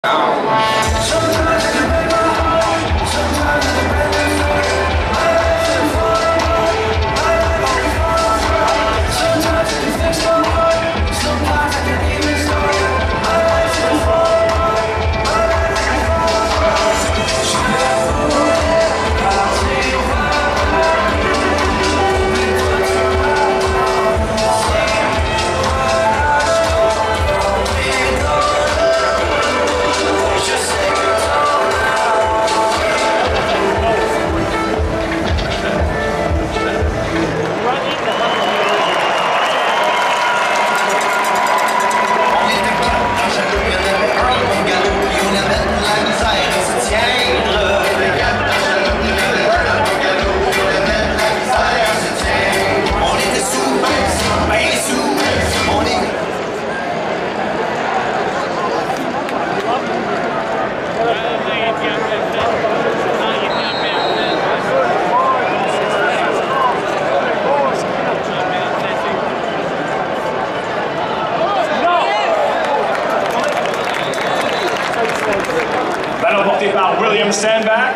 Ballon porté par William Stanback.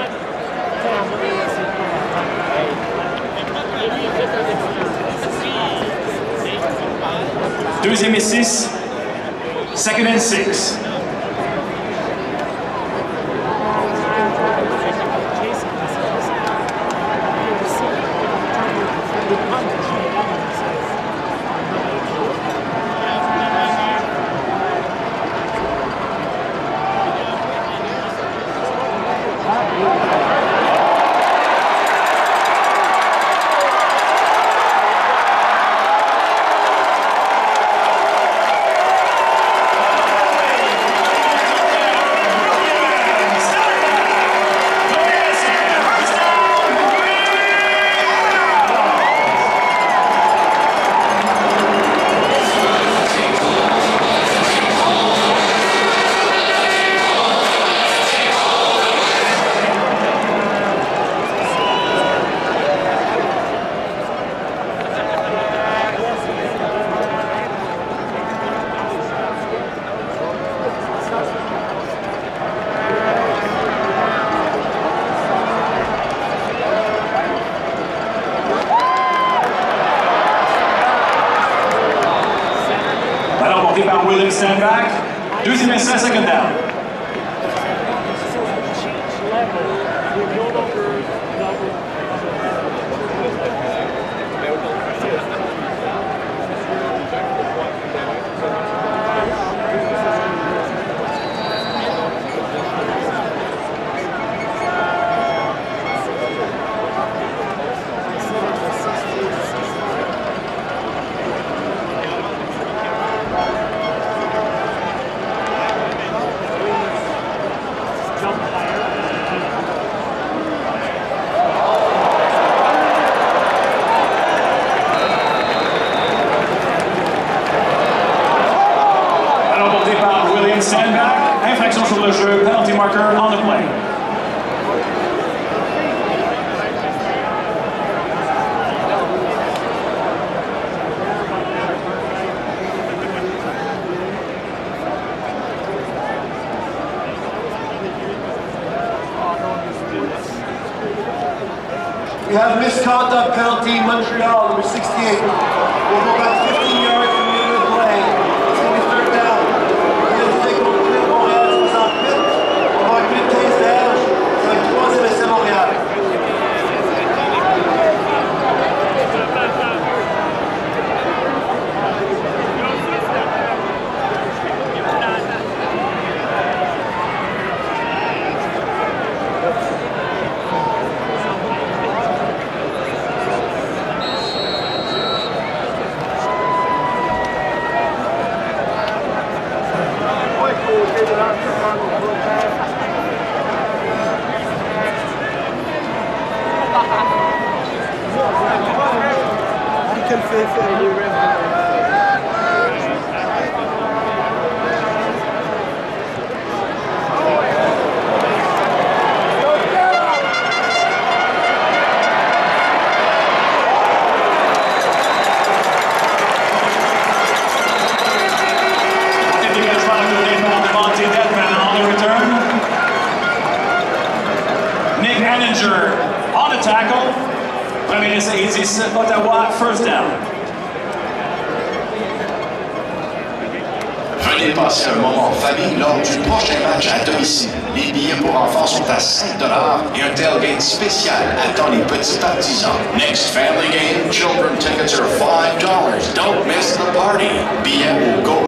Deuxième et 6. Second and 6. Porté par William Stanback. Deuxième essai, second down. Stanback, infraction sur le jeu, penalty marker on the play. We have misconduct penalty, Montreal, number 68. We'll go back 15 yards from the end of the play. It's going to be third down. Devante Dedmon injured on the tackle. I mean, it's easy. Let that walk first down. Venez passer un moment en famille lors du prochain match à domicile. Les billets pour enfants sont à 5 $ et un tailgate spécial attend les petits partisans. Next family game, children tickets are $5. Don't miss the party. Billets au Go.